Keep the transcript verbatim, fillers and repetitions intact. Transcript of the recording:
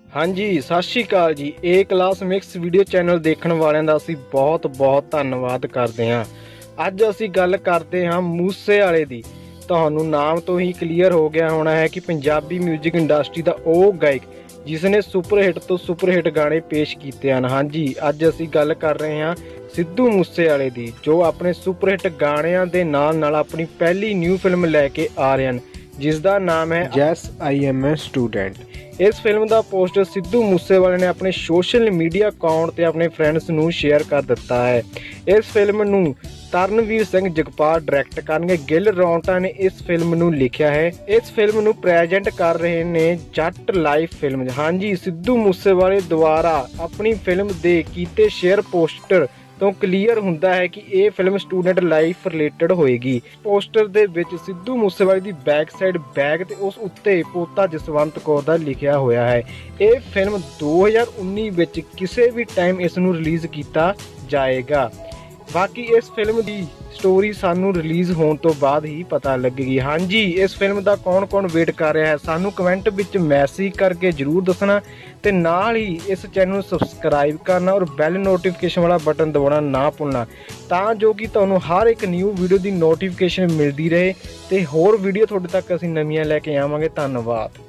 हाँ जी Sat Shri Akal ji. A class mix video channel देखण वालिਆਂ ਦਾ ਅਸੀਂ ਬਹੁਤ ਬਹੁਤ ਧੰਨਵਾਦ ਕਰਦੇ ਹਾਂ। ਅੱਜ ਅਸੀਂ ਗੱਲ ਕਰਦੇ ਹਾਂ ਮੂਸੇ ਵਾਲੇ ਦੀ। ਤੁਹਾਨੂੰ ਨਾਮ ਤੋਂ ਹੀ ਕਲੀਅਰ ਹੋ ਗਿਆ ਹੋਣਾ ਹੈ ਕਿ ਪੰਜਾਬੀ ਮਿਊਜ਼ਿਕ ਇੰਡਸਟਰੀ ਦਾ ਉਹ ਗਾਇਕ ਜਿਸ ਨੇ ਸੁਪਰ ਹਿੱਟ ਤੋਂ ਸੁਪਰ ਹਿੱਟ ਗਾਣੇ ਪੇਸ਼ ਕੀਤੇ ਹਨ। हाँ जी ਅੱਜ ਅਸੀਂ ਗੱਲ ਕਰ ਰਹੇ ਹਾਂ ਸਿੱਧੂ ਮੂਸੇਵਾਲੇ ਦੀ, ਜੋ ਆਪਣੇ ਸੁਪਰ ਹਿੱਟ ਗਾਣਿਆਂ ਦੇ ਨਾਲ ਨਾਲ ਆਪਣੀ ਪਹਿਲੀ ਨਿਊ ਫਿਲਮ ਲੈ ਕੇ ਆ ਰਹੇ ਹਨ ਜਿਸ ਦਾ ਨਾਮ ਹੈ yes I am a student. इस फिल्म का पोस्टर सिद्धू मूसेवाले ने अपने सोशल मीडिया अकाउंट ते अपने फ्रेंड्स नूं शेयर कर दिता है। इस फिल्म नूं तरनवीर सिंह जगपाल डायरैक्ट करनगे। गिल रौंटा ने इस फिल्म नूं लिखिया है। इस फिल्म नूं प्रेजेंट कर रहे ने जट लाइफ फिल्म। हाँ जी सिद्धू मूसेवाले द्वारा अपनी फिल्म दे कीते शेयर पोस्टर तो क्लीयर हुंदा है कि यह फिल्म स्टूडेंट लाइफ रिलेटेड होएगी। पोस्टर दे विच सिद्धू मूसेवाले दी बैक साइड बैग ते उस उत्ते पोता जसवंत कौर दा लिखिया होया है। यह फिल्म दो हज़ार उन्नीस विच किसी भी टाइम इस नूं रिलीज़ किया जाएगा। बाकी इस फिल्म की स्टोरी सानू रिलीज़ होने तो बाद ही पता लगेगी। हाँ जी इस फिल्म का कौन कौन वेट कर रहा है सानू कमेंट विच मैसेज करके जरूर दसना ते नाल ही इस चैनल सबसक्राइब करना और बैल नोटिफिकेशन वाला बटन दबाना ना भुलना तां जो कि तुहानू हर एक न्यू वीडियो की नोटिफिकेशन मिलती रहे ते होर वीडियो तुहाडे तक असीं नवीं लैके आवांगे। धन्नवाद।